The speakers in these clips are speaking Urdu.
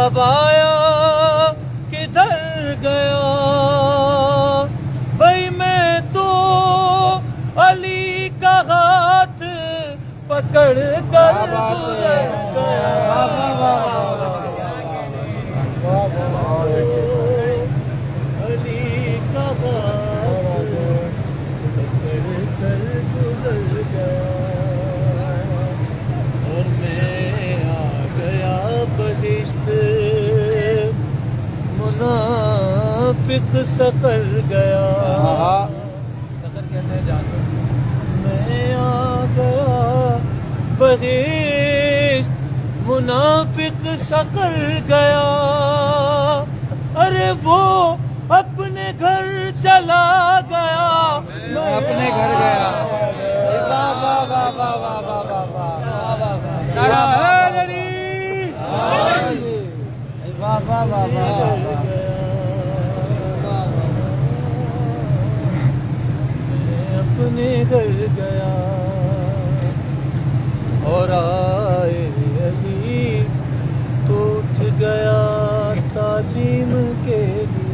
کب آیا کدھر گیا بھائی میں تو علی کا ہاتھ پکڑ کر گزر گیا علی کا ہاتھ پکڑ کر گزر گیا اور میں آ گیا بہشت منافق سکر گیا سکر کہتے ہیں جان میں آ گیا بہشت منافق سکر گیا ارے وہ اپنے گھر چلا گیا میں اپنے گھر گیا اپنے گھر گیا اور آئے علی تو اٹھ گیا تعظیم کے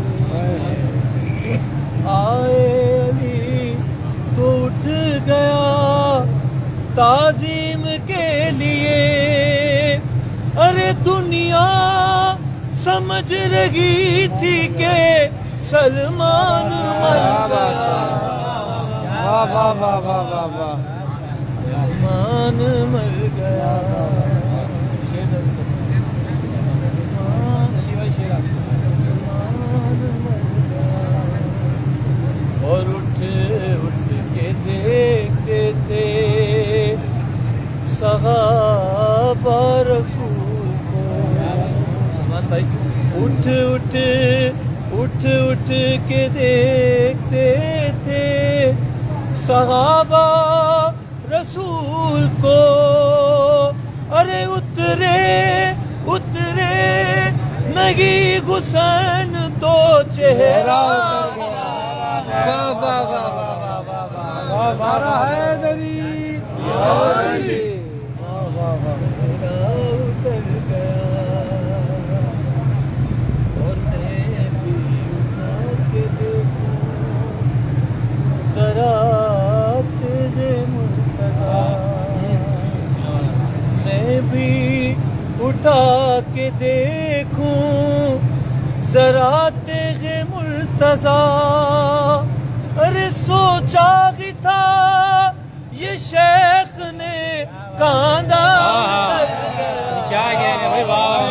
لیے آئے علی تو اٹھ گیا تعظیم کے لیے ارے دنیا سمجھ رہی تھی کہ سلمان مر گیا سلمان مر گیا اور اٹھ کے دیکھتے تھے صحابہ رسول کو اٹھ کے دیکھتے تھے صحابہ رسول کو ارے اترے نہیں حسین تو چہرہ میں بھی اٹھا کے دیکھوں ذرا تیغ مرتضیٰ ارے سوچا ہی تھا یہ شیخ نے کاندھا کیا گیا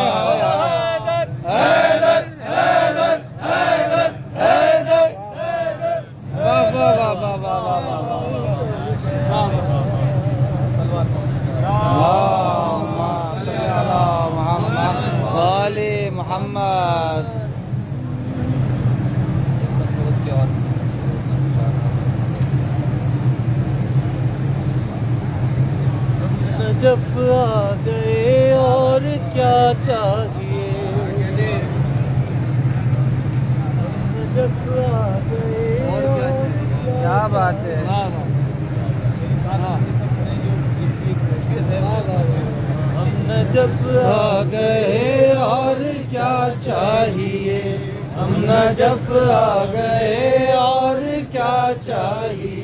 محمد نجف آ گئے اور کیا چاہیے نجف آ گئے کیا بات ہے ہم نجف آ گئے اور کیا چاہیے ہم نجف آ گئے اور کیا چاہیے